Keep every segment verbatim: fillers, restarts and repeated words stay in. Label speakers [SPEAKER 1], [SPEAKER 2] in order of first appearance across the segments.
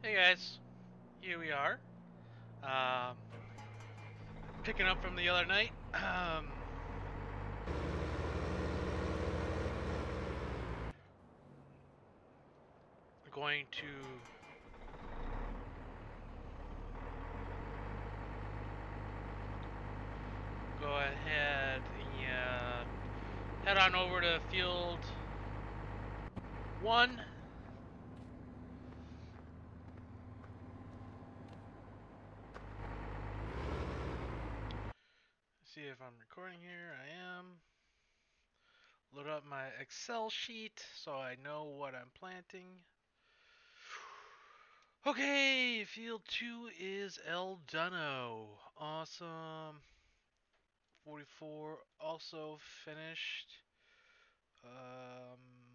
[SPEAKER 1] Hey guys, here we are. Um, picking up from the other night. Um, we're going to go ahead and head on over to field one. See if I'm recording here. I am. Load up my Excel sheet so I know what I'm planting. Okay, field two is El Duno. Awesome. forty-four also finished. Um,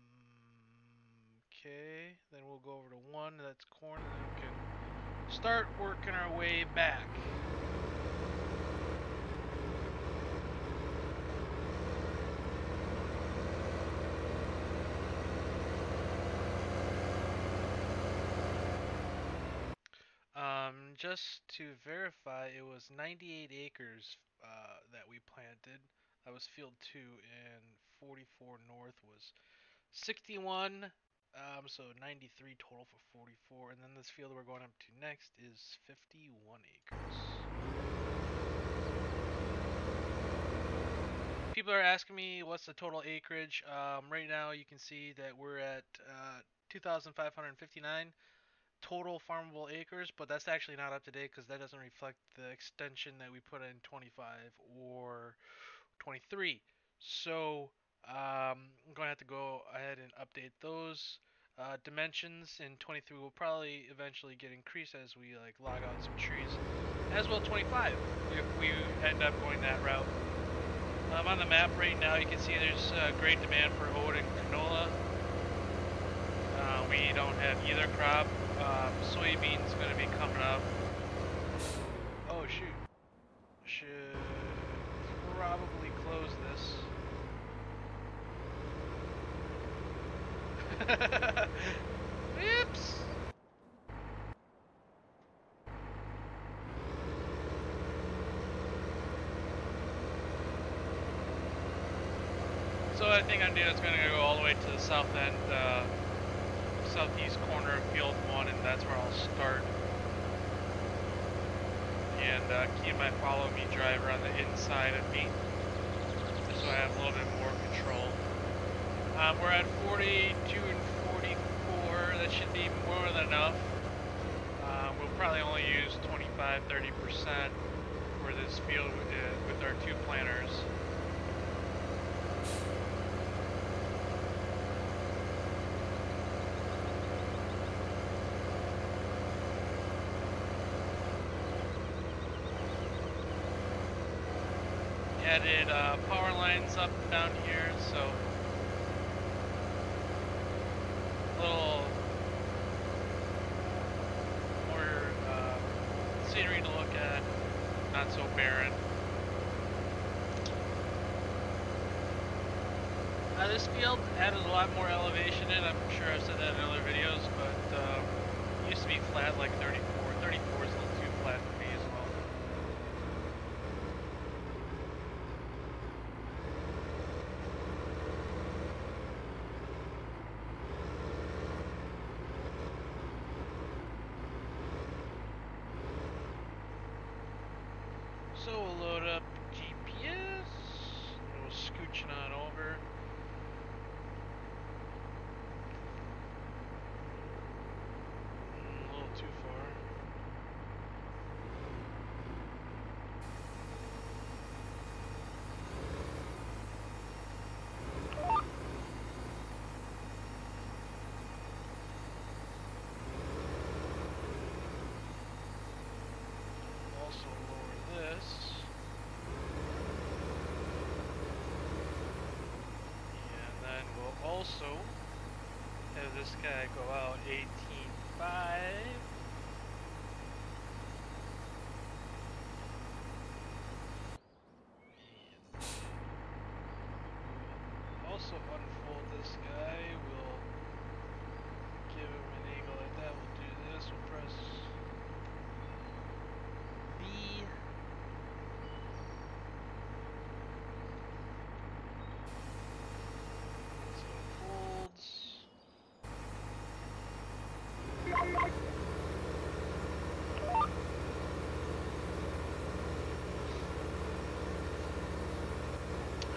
[SPEAKER 1] okay, then we'll go over to one, that's corn, and then we can start working our way back. Um, just to verify, it was ninety-eight acres uh, that we planted. That was field two, and forty-four north was sixty-one. Um, so ninety-three total for forty-four, and then this field we're going up to next is fifty-one acres. People are asking me what's the total acreage. Um, right now you can see that we're at uh, two thousand five hundred fifty-nine total farmable acres, but that's actually not up to date because that doesn't reflect the extension that we put in twenty-five or twenty-three. So um, I'm going to have to go ahead and update those uh, dimensions. In twenty-three will probably eventually get increased as we like log out some trees, as well twenty-five if we end up going that route. Um, on the map right now you can see there's uh, great demand for oat and canola. Uh, we don't have either crop. Um, soybeans going to be coming up. Oh shoot. Should probably close this. Oops. So I think I'm doing is going to go all the way to the south end, uh, southeast corner of field one, and that's where I'll start. And uh, keep my follow me driver on the inside of me, just so I have a little bit more control. Um, we're at forty-two and forty-four. That should be more than enough. Uh, we'll probably only use twenty-five to thirty percent for this field with, uh, with our two planters. Added uh, power lines up and down here, so a little more uh, scenery to look at, not so barren. Uh, this field added a lot more elevation in. I'm sure I've said that in other videos, but um, it used to be flat like thirty-four. thirty-four is a little too flat for me as well. So we'll load up G P S, and we'll scooch on over. Mm, a little too far. Also lower this. And then we'll also have this guy go out eighteen point five. Also unfold this guy. We'll give him an angle like that. We'll do this. We'll press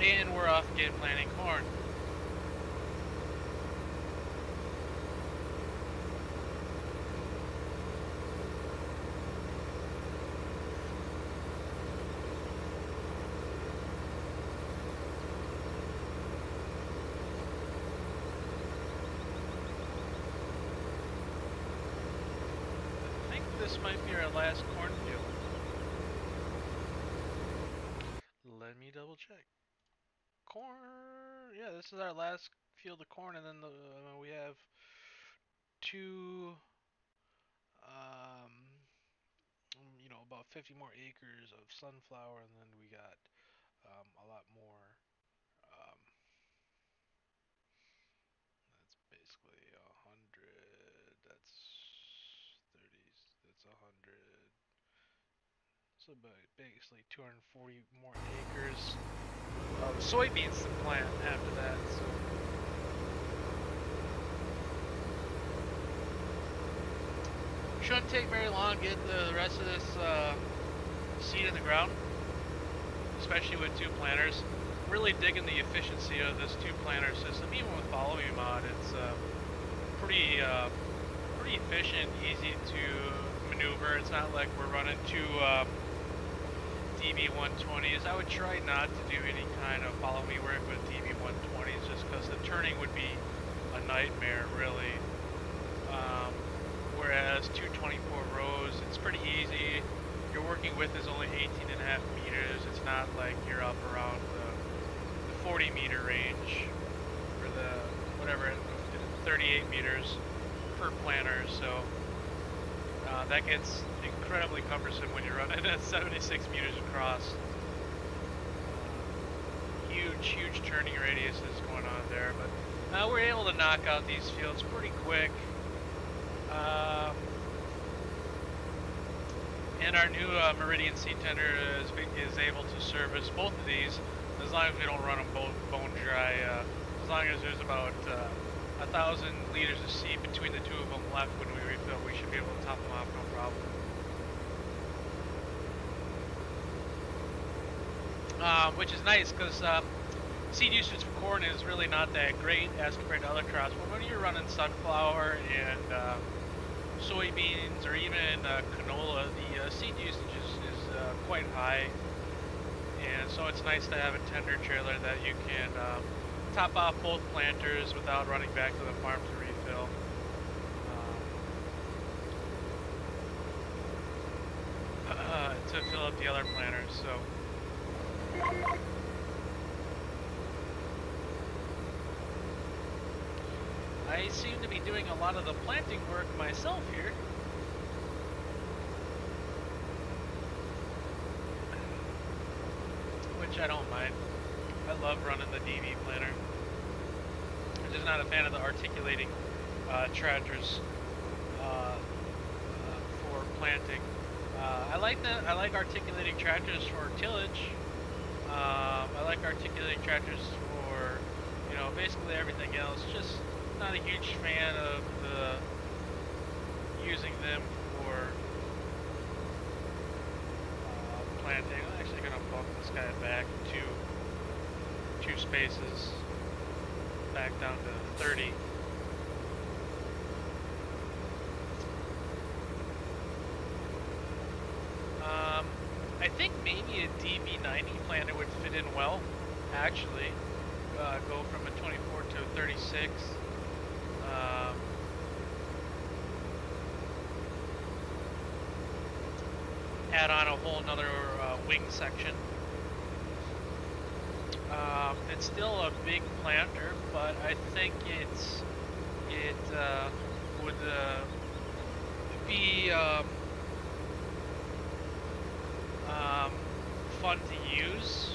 [SPEAKER 1] And we're off again planting corn. I think this might be our last cornfield. Let me double check. Corn. Yeah, this is our last field of corn, and then the, uh, we have two, um, you know, about fifty more acres of sunflower, and then we got um, a lot more. Um, that's basically a hundred. That's thirty. That's a hundred. So basically two hundred forty more acres of soybeans to plant after that. So. Shouldn't take very long to get the rest of this uh, seed in the ground, especially with two planters. Really digging the efficiency of this two planter system. Even with following mod, it's uh, pretty uh, pretty efficient, easy to maneuver. It's not like we're running two uh, D B one twenties. I would try not to do any kind of follow me work with D B one twenties just because the turning would be a nightmare, really. Um, whereas two twenty-four rows, it's pretty easy. You're working with is only eighteen and a half meters. It's not like you're up around the, the forty meter range or the whatever, thirty-eight meters per planter. So uh, that gets incredibly cumbersome when you're running at seventy-six meters across. Uh, huge, huge turning radiuses going on there, but uh, we're able to knock out these fields pretty quick. Um, and our new uh, Meridian seed tender is, is able to service both of these as long as we don't run them both bone dry. Uh, as long as there's about uh, a thousand liters of seed between the two of them left when we refill, we should be able to top them off no problem. Uh, which is nice because um, seed usage for corn is really not that great as compared to other crops. But when you're running sunflower and uh, soybeans or even uh, canola, the uh, seed usage is, is uh, quite high. And so it's nice to have a tender trailer that you can um, top off both planters without running back to the farm to refill. Um, uh, to fill up the other planters. So. I seem to be doing a lot of the planting work myself here. Which I don't mind. I love running the D B planter. I'm just not a fan of the articulating uh, tractors uh, uh, for planting. Uh, I like the I like articulating tractors for tillage. Um, I like articulating tractors for, you know, basically everything else. Just not a huge fan of the using them for uh, planting. I'm actually going to bump this guy back two two spaces back down to thirty. Um, I think maybe a D B ninety planter would fit in well, actually. Uh, go from a twenty-four to a thirty-six. Um, add on a whole another uh, wing section. Um, it's still a big planter, but I think it's it uh, would uh, be um, um, fun to use.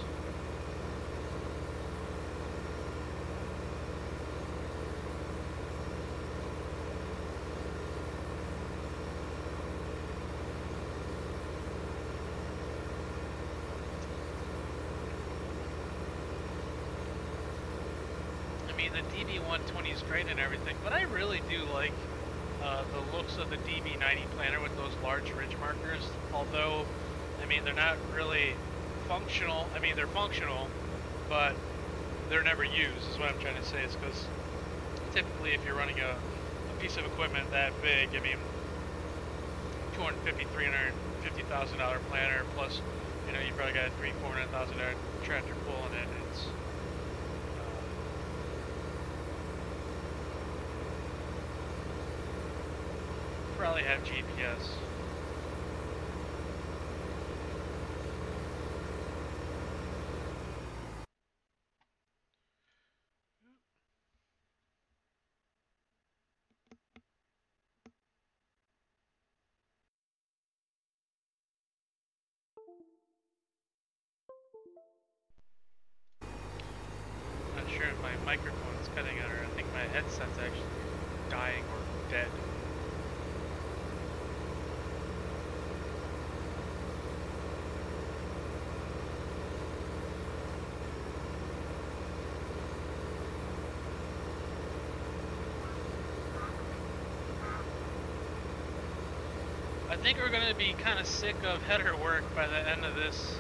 [SPEAKER 1] The D B one twenty is great and everything, but I really do like uh, the looks of the D B ninety planter with those large ridge markers. Although, I mean, they're not really functional. I mean, they're functional,
[SPEAKER 2] but they're never used, is what I'm trying to say. Is because typically if you're running a, a piece of equipment that big, I mean, two hundred fifty, three hundred fifty thousand dollar planter plus, you know, you probably got a three, four hundred thousand dollar tractor pulling it. It's uh, probably have G P S. Not sure if my microphone's cutting out, or I think my headset's actually dying or dead. I think we're going to be kind of sick of header work by the end of this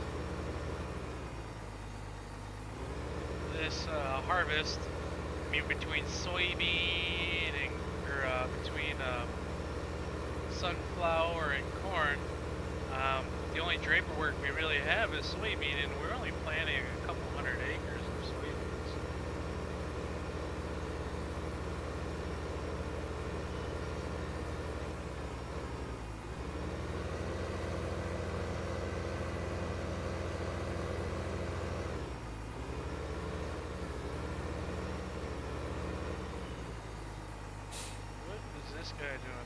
[SPEAKER 2] this uh, harvest. I mean, between soybean and or uh, between um, sunflower and corn, um, the only draper work we really have is soybean, and we're only planting a couple hundred acres of soybeans. What is this guy doing?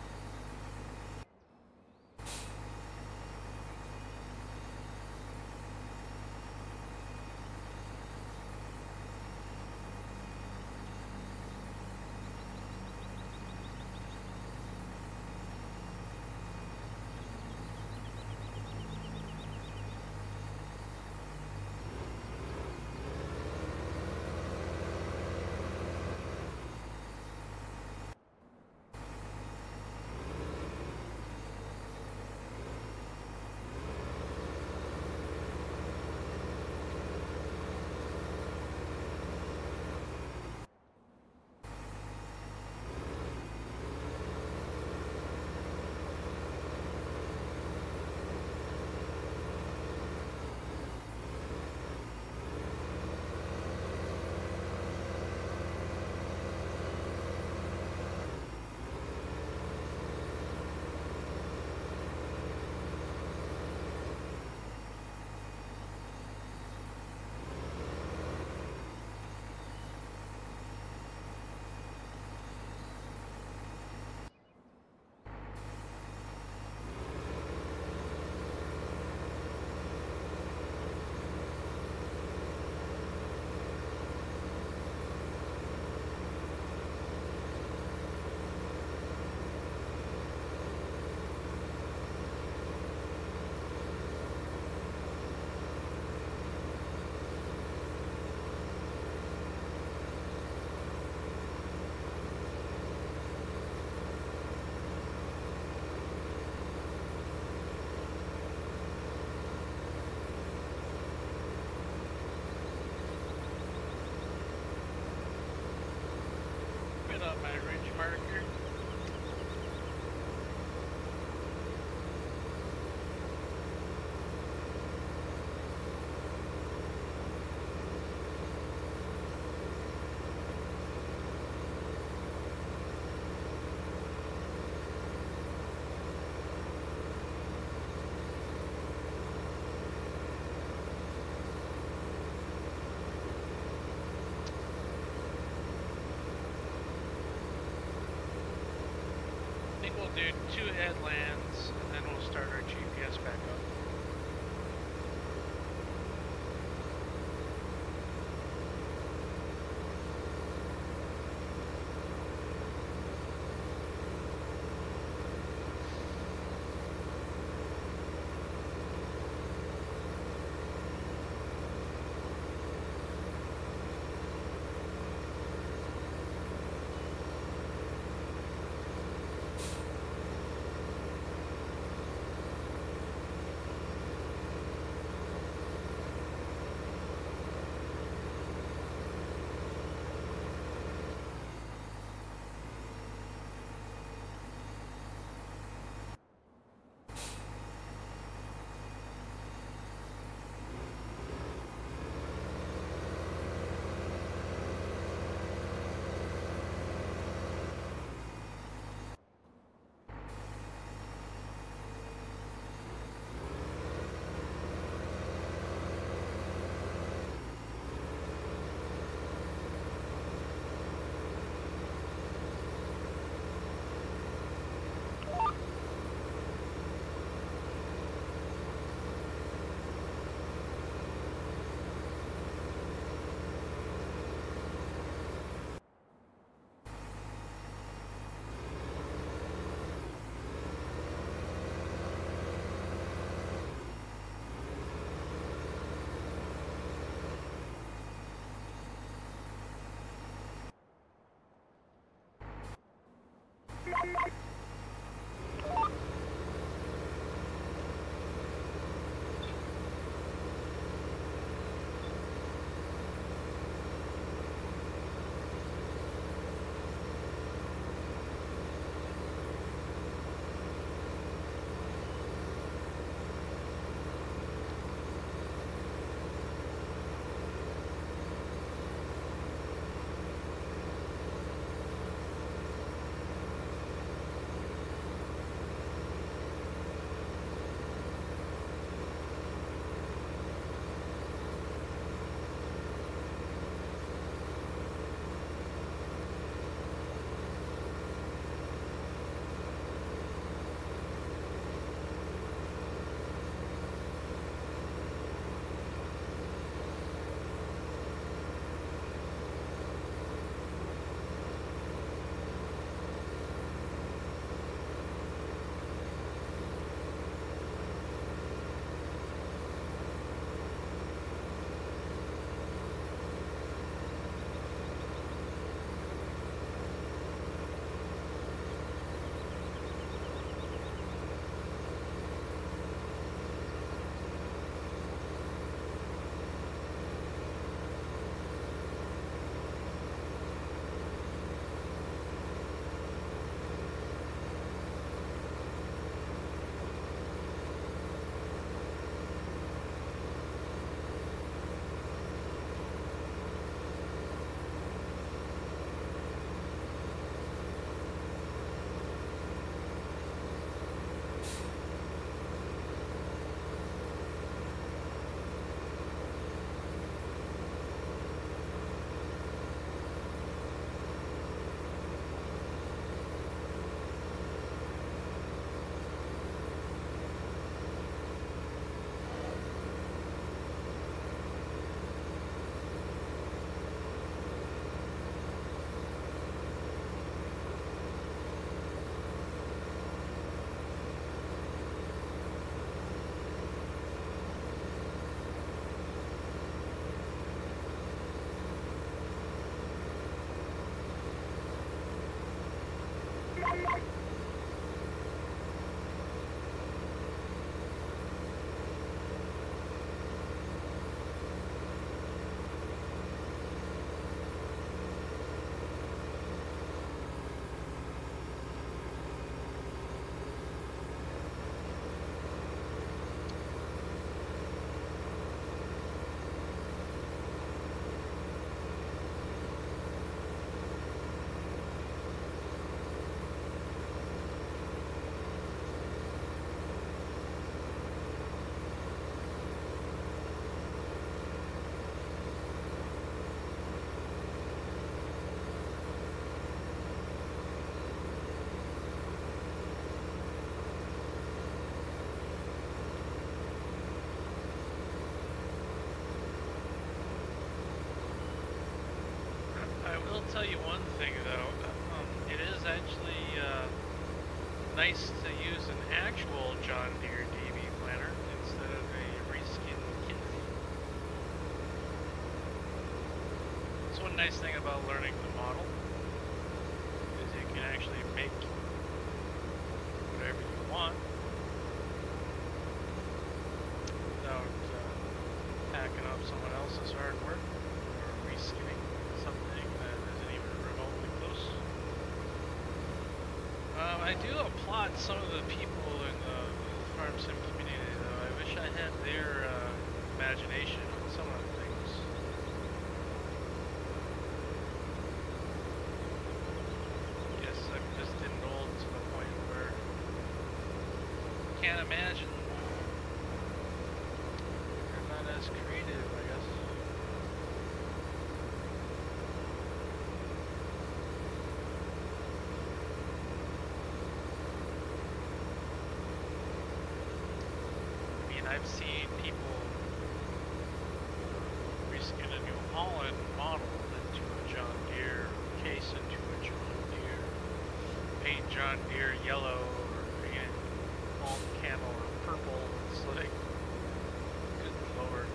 [SPEAKER 2] Get up my ridge marker. I think we'll do two headlands, and then we'll start our G P S back up. will tell you one thing though, um, it is actually uh, nice to use an actual John Deere D B planter instead of a reskin Kinsey. That's one nice thing about learning the model, is you can actually make whatever you want without uh, packing up someone else's hard work or reskinning something that isn't even remotely close. Um, I do applaud some of the people in the farm sim community though. I wish I had their uh, imagination on some of the things. Yes, I'm just getting old to the point where I can't imagine. They're not as creative, I guess. I mean, I've seen people reskin a New Holland model into a John Deere, case into a John Deere, paint John Deere yellow or paint it all camel or purple. It's like, good lord.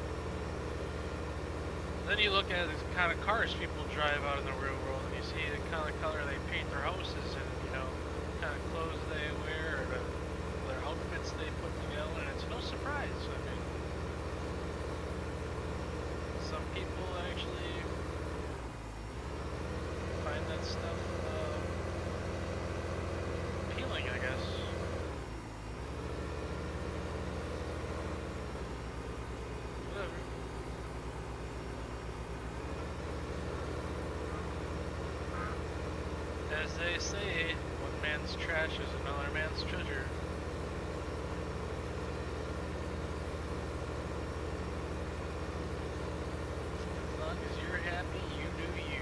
[SPEAKER 2] Then you look at the kind of cars people drive out in the real world and you see the kind kind of color they paint their houses and, you know, kind of clothes they wear or the, their outfits they put together, and it's no surprise. I mean, some people actually find that stuff uh, appealing, I guess. Whatever. As they say, one man's trash is another man's treasure. As long as you're happy, you do you.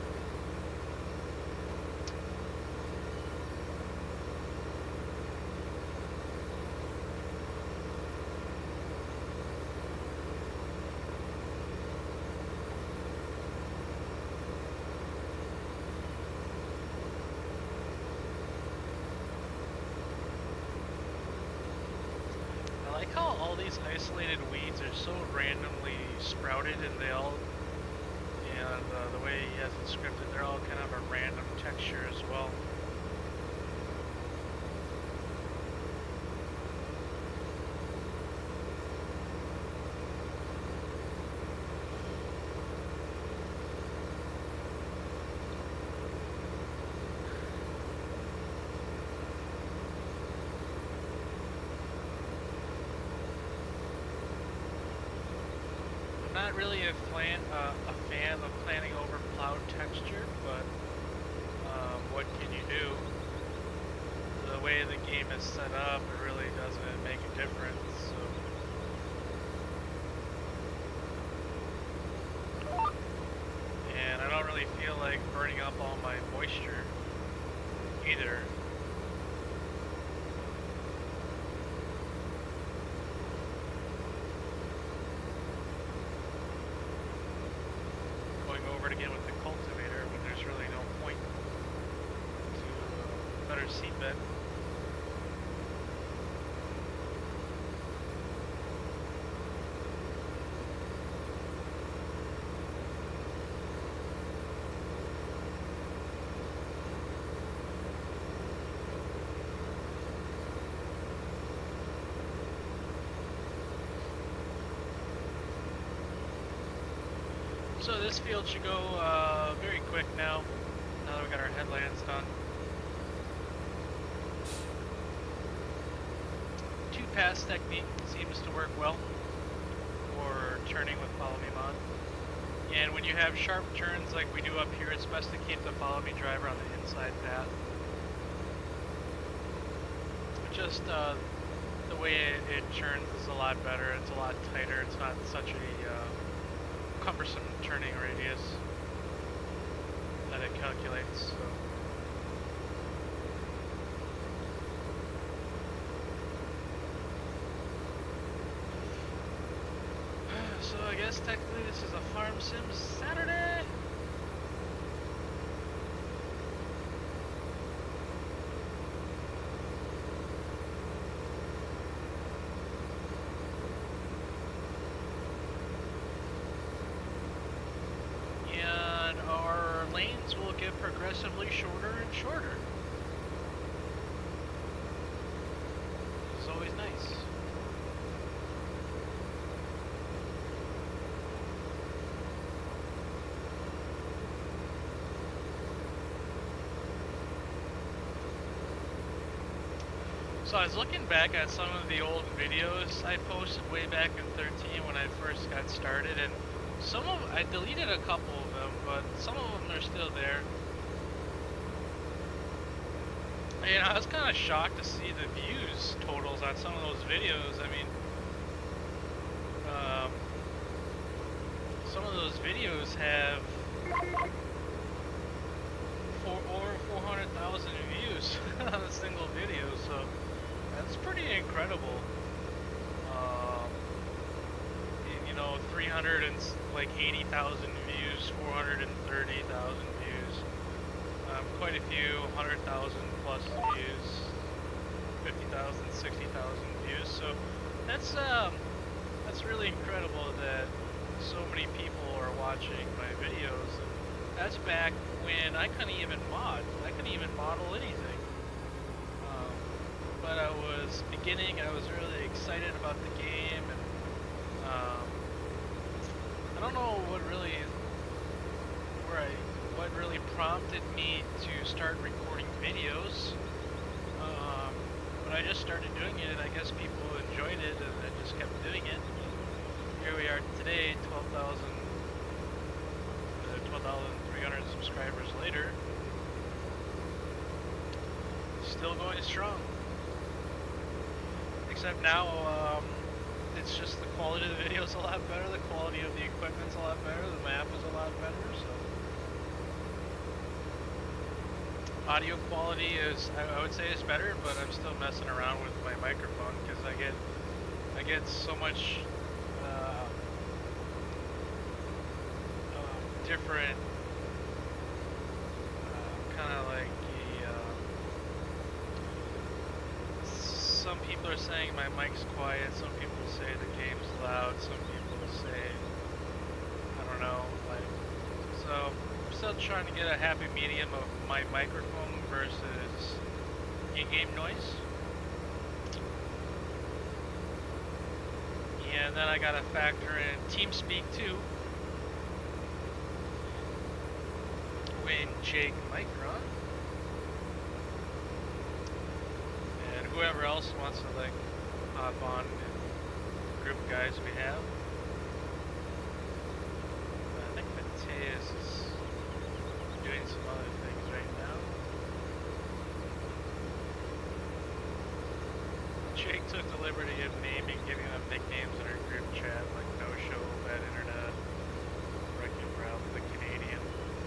[SPEAKER 2] I like how all these isolated weeds are so randomly sprouted, and they all, and uh, the way he has it scripted, they're all kind of a random texture as well. Not really a fan, uh, a fan of planning over plowed texture, but um, what can you do? The way the game is set up, it really doesn't make a difference. So. And I don't really feel like burning up all my moisture either. Again with the cultivator when there's really no point to a better seed bed. So this field should go uh, very quick now, now that we got our headlands done. Two-pass technique seems to work well for turning with Follow Me Mod. And when you have sharp turns like we do up here, it's best to keep the Follow Me driver on the inside path. Just uh, the way it, it turns is a lot better, it's a lot tighter, it's not such a uh, cumbersome turning radius that it calculates. So. So I guess technically this is a Farm Sims Saturday. Will get progressively shorter and shorter. It's always nice. So I was looking back at some of the old videos I posted way back in thirteen when I first got started, and some of I deleted a couple of them, but some of them are still there. And I was kind of shocked to see the views totals on some of those videos. I mean, um, some of those videos have four, over four hundred thousand views on a single video, so that's pretty incredible. Um, you know, three hundred and like eighty thousand views, four hundred thirty thousand views, um, quite a few hundred thousand plus views, fifty thousand, sixty thousand views. So that's um, that's really incredible that so many people are watching my videos. And that's back when I couldn't even mod. I couldn't even model anything. Um, but I was beginning. I was really excited about the game, and um, I don't know what really, where I, what really prompted me to start recording videos. Um, but I just started doing it, and I guess people enjoyed it, and I just kept doing it. Here we are today, twelve thousand, uh, twelve thousand three hundred subscribers later. Still going strong. Except now, um, it's just the quality of the video is a lot better, the quality of the equipment's a lot better, the map is a lot better, so. Audio quality is, I, I would say is better, but I'm still messing around with my microphone because I get, I get so much uh, uh, different, uh, kind of like the, uh, some people are saying my mic's quiet, some people say the game's loud, some people say, I don't know, like, so I'm still trying to get a happy medium of my microphone versus in-game noise. And then I gotta factor in TeamSpeak too. When Jake and Mike are on. And whoever else wants to like hop on the group of guys we have. I think Mateus is doing some other things right now. Jake took the liberty of naming, giving them nicknames in our group chat, like No Show, Bad Internet, Wrecking Ralph, the Canadian.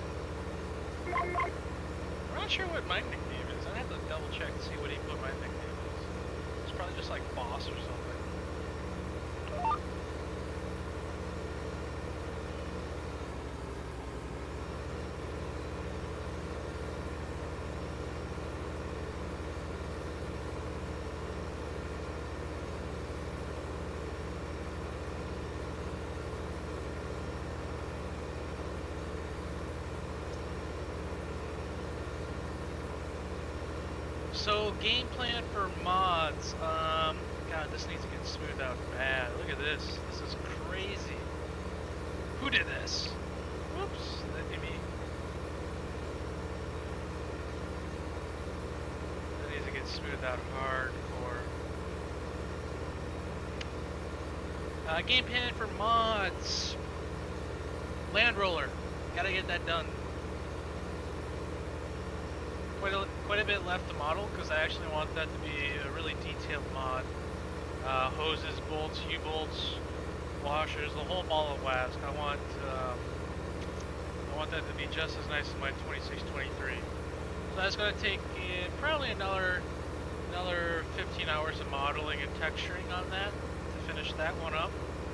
[SPEAKER 2] I'm not sure what my nickname is. I have to double check to see what he put my nickname is. It's probably just like Boss or something. So, game plan for mods. Um, God, this needs to get smoothed out bad. Look at this. This is crazy. Who did this? Whoops, that'd be me. That needs to get smoothed out hardcore. Uh, game plan for mods. Land Roller. Gotta get that done. Quite a, quite a bit left to model because I actually want that to be a really detailed mod. Uh, hoses, bolts, U-bolts, washers, the whole ball of wax. I want um, I want that to be just as nice as my twenty-six twenty-three. So that's going to take uh, probably another another fifteen hours of modeling and texturing on that to finish that one up.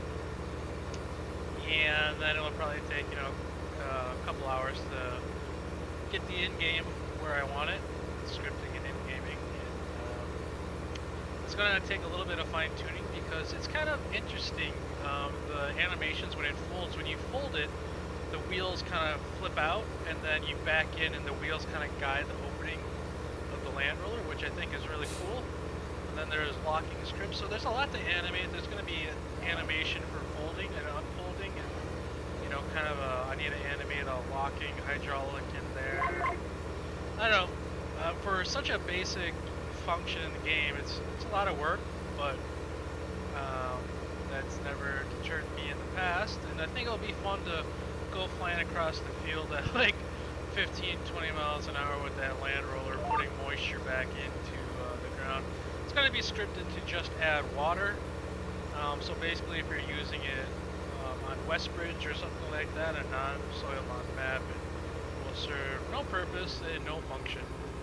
[SPEAKER 2] And then it will probably take, you know, uh, a couple hours to get the in-game where I want it, scripting and in-gaming. And, um, it's going to take a little bit of fine-tuning because it's kind of interesting. Um, the animations when it folds, when you fold it, the wheels kind of flip out, and then you back in, and the wheels kind of guide the opening of the Land Roller, which I think is really cool. And then there's locking scripts, so there's a lot to animate. There's going to be an animation for folding and unfolding, and you know, kind of a, I need to animate a locking hydraulic in there. I don't know, uh, for such a basic function in the game, it's, it's a lot of work, but um, that's never deterred me in the past, and I think it'll be fun to go flying across the field at like fifteen, twenty miles an hour with that Land Roller, putting moisture back into uh, the ground. It's going to be scripted to just add water, um, so basically if you're using it um, on Westbridge or something like that, a non-soil mod map, it will serve no purpose and no function.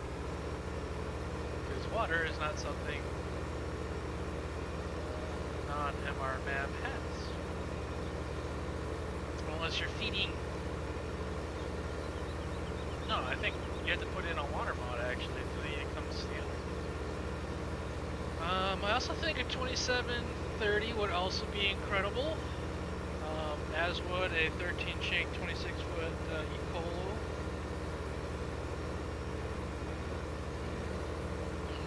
[SPEAKER 2] Because water is not something uh, non-M R map has. Unless you're feeding. No, I think you have to put in a water mod actually for the income steal. Um, I also think a twenty-seven thirty would also be incredible, um, as would a thirteen shank twenty-six foot uh, Ecolo.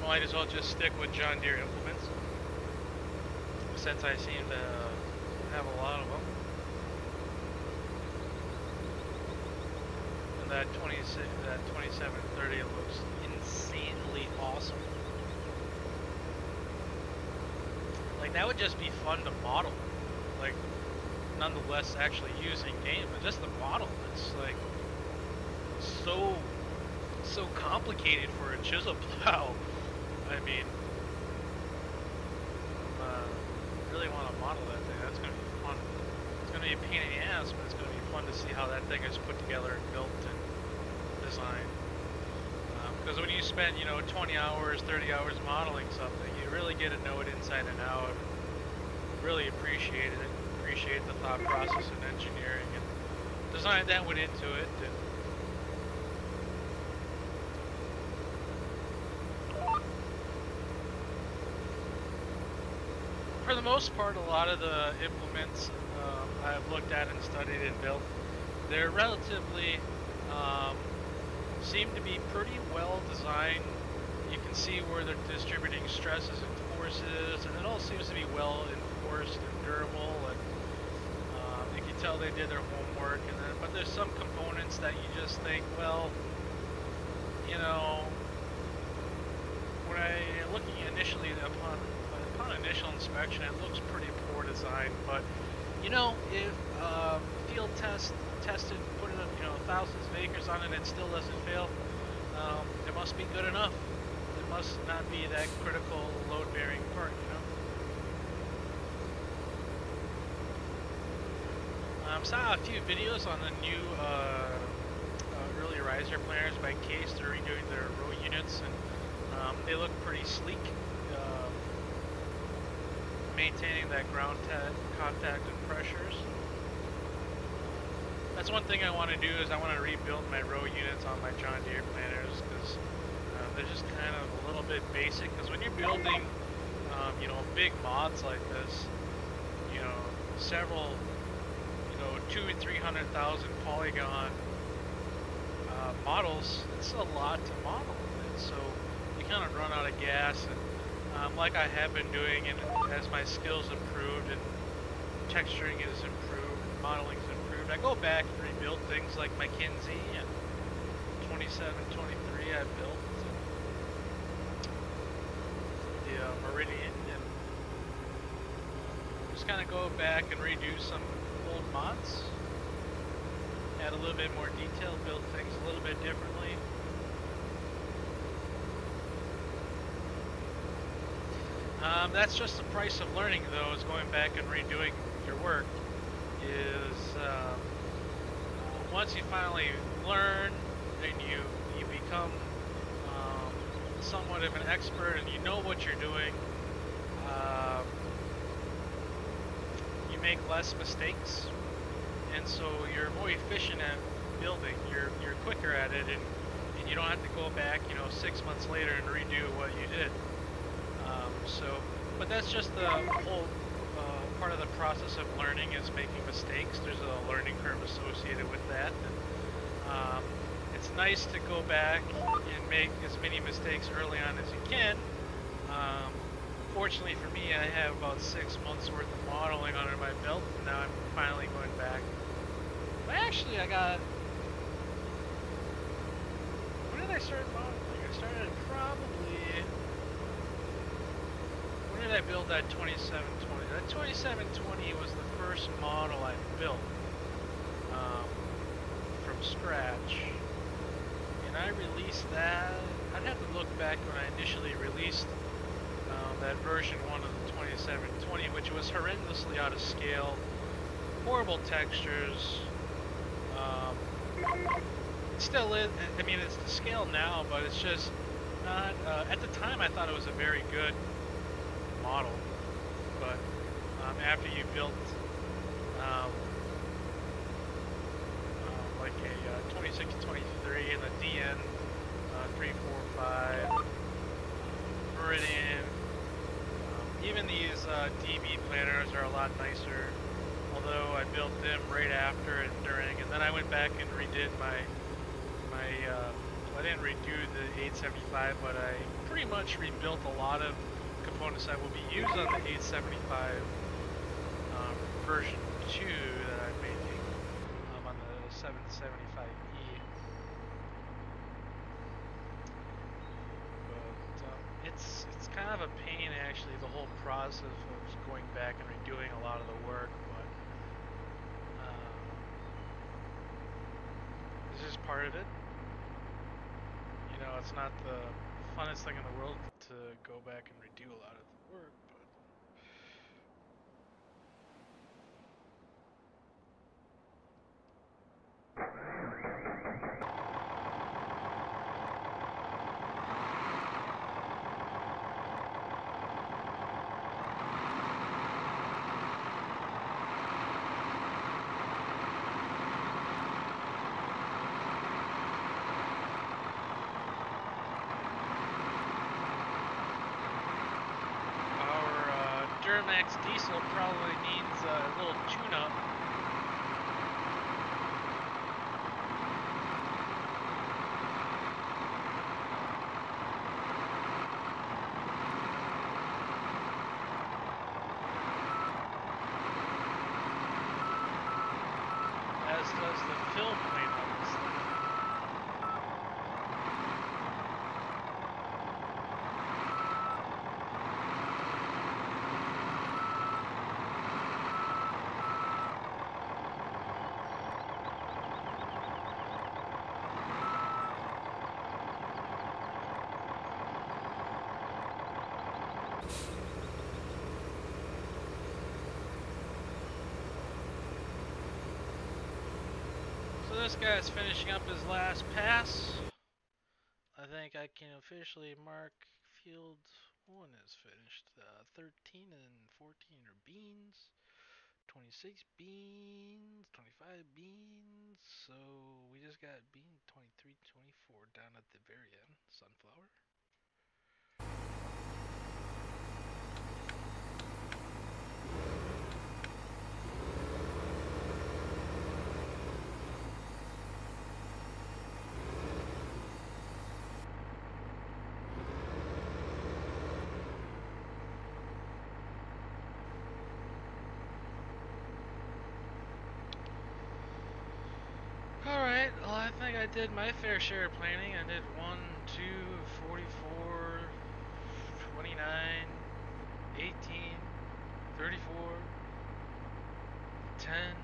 [SPEAKER 2] might as well just stick with John Deere implements, since I seem to have a lot of them. And that twenty-six, that twenty-seven thirty looks insanely awesome. Like, that would just be fun to model. Like, nonetheless, actually using game, but just the model is like so so complicated for a chisel plow. I mean, uh, really want to model that thing. That's gonna be fun. It's gonna be a pain in the ass, but it's gonna be fun to see how that thing is put together and built and designed. Because um, when you spend, you know, twenty hours, thirty hours modeling something, you really get to know it inside and out. And really appreciate it. Appreciate the thought process and engineering and design that went into it. And for the most part, a lot of the implements um, I've looked at and studied and built, they're relatively um, seem to be pretty well designed. You can see where they're distributing stresses and forces, and it all seems to be well enforced and durable. And um, you can tell they did their homework. And then, but there's some components that you just think, well, you know, when I looking initially upon upon initial inspection, it looks pretty poor design. But you know, if um, field test tested, put it up, you know, thousands of acres on it, and it still doesn't fail, um, it must be good enough. It must not be that critical load-bearing part, you know. Um, saw a few videos on the new uh, uh, early riser planners by Case. They're redoing their row units, and um, they look pretty sleek, uh, maintaining that ground contact and pressures. That's one thing I want to do, is I want to rebuild my row units on my John Deere planners, because uh, they're just kind of a little bit basic. Because when you're building, um, you know, big mods like this, you know, several, you know, two or three hundred thousand polygon uh, models, it's a lot to model. And so you kind of run out of gas. And um, like I have been doing, and as my skills improved and texturing is improved, modeling is improved, I go back and rebuild things like my Kinsey and twenty-seven twenty-three I built, the uh, Meridian, and just kind of go back and redo some old mods, add a little bit more detail, build things a little bit differently. Um, that's just the price of learning, though, is going back and redoing your work. Is um, once you finally learn and you you become um, somewhat of an expert and you know what you're doing, uh, you make less mistakes, and so you're more efficient at building. You're you're quicker at it, and, and you don't have to go back, you know, six months later and redo what you did. Um, so, but that's just the whole uh, part of the process of learning, is making mistakes. There's a learning curve associated with that. And, um, it's nice to go back and make as many mistakes early on as you can. Um, fortunately for me, I have about six months worth of modeling under my belt, and now I'm finally going back. But actually, I got... When did I start modeling? I started probably... When did I build that twenty-seven twenty? That twenty-seven twenty was the first model I built um, from scratch. And I released that, I'd have to look back when I initially released um, that version one of the twenty-seven twenty, which was horrendously out of scale, horrible textures. Um, it still is, I mean, it's to scale now, but it's just not, uh, at the time I thought it was a very good model, but um, after you built um, uh, like a uh, twenty-six twenty-three and a D N uh, three forty-five, Meridian, um, even these uh, D B planners are a lot nicer, although I built them right after and during, and then I went back and redid my my uh, well, I didn't redo the eight seventy-five, but I pretty much rebuilt a lot of components that will be used on the eight seventy-five um, version two that I'm making um, on the seven seventy-five E. But um, it's it's kind of a pain actually, the whole process of going back and redoing a lot of the work, but um, this is part of it. You know, it's not the funnest thing in the world to go back and redo a lot of the work, but our uh, Duramax diesel probably needs a little tune-up. As does the fill plate on this thing. So this guy's finishing up his last pass. I think I can officially mark field one is finished. Uh, thirteen and fourteen are beans. twenty-six beans, twenty-five beans. So we just got bean twenty-three, twenty-four down at the very end. Sunflower. Alright, well I think I did my fair share of planning. I did one, two, forty-four, twenty-nine, eighteen, thirty-four, ten.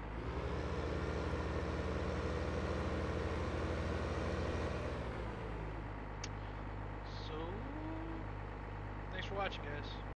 [SPEAKER 2] So, thanks for watching guys.